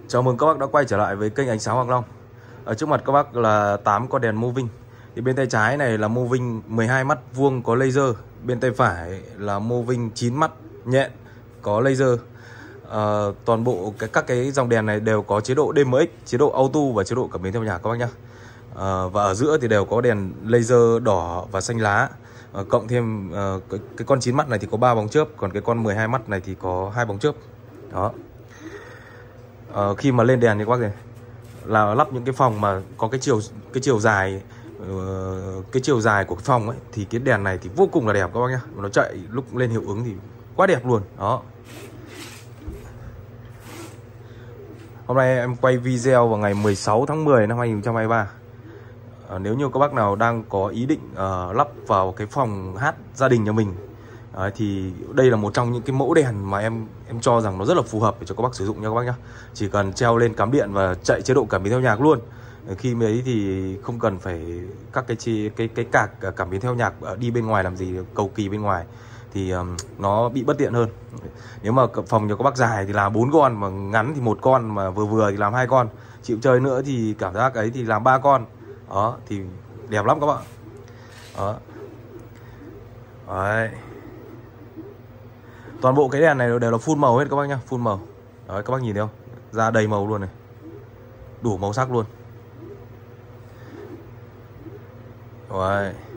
Chào mừng các bác đã quay trở lại với kênh Ánh Sáng Hoàng Long. Ở trước mặt các bác là 8 con đèn moving. Thì bên tay trái này là moving 12 mắt vuông có laser, bên tay phải là moving 9 mắt nhện có laser. Toàn bộ các cái dòng đèn này đều có chế độ DMX, chế độ auto và chế độ cảm biến theo nhạc các bác nhá. Và ở giữa thì đều có đèn laser đỏ và xanh lá. Cộng thêm cái con 9 mắt này thì có 3 bóng chớp, còn cái con 12 mắt này thì có 2 bóng chớp. Đó. Khi mà lên đèn thì các bác này là lắp những cái phòng mà có cái chiều dài của cái phòng ấy, thì cái đèn này thì vô cùng là đẹp các bác nhá. Nó chạy lúc lên hiệu ứng thì quá đẹp luôn. Đó. Hôm nay em quay video vào ngày 16 tháng 10 năm 2023. Nếu như các bác nào đang có ý định lắp vào cái phòng hát gia đình nhà mình, thì đây là một trong những cái mẫu đèn mà em cho rằng nó rất là phù hợp để cho các bác sử dụng nha các bác nhá. Chỉ cần treo lên cắm điện và chạy chế độ cảm biến theo nhạc luôn. Khi ấy thì không cần phải các cái cạc cảm biến theo nhạc đi bên ngoài làm gì, cầu kỳ bên ngoài thì nó bị bất tiện hơn. Nếu mà phòng cho các bác dài thì làm 4 con, mà ngắn thì 1 con, mà vừa thì làm 2 con. Chịu chơi nữa thì cảm giác ấy thì làm 3 con. Đó thì đẹp lắm các bạn. Đó. Đấy. Toàn bộ cái đèn này đều là full màu hết các bác nhá, full màu. Đấy, các bác nhìn thấy không? Ra đầy màu luôn này. Đủ màu sắc luôn. Đấy.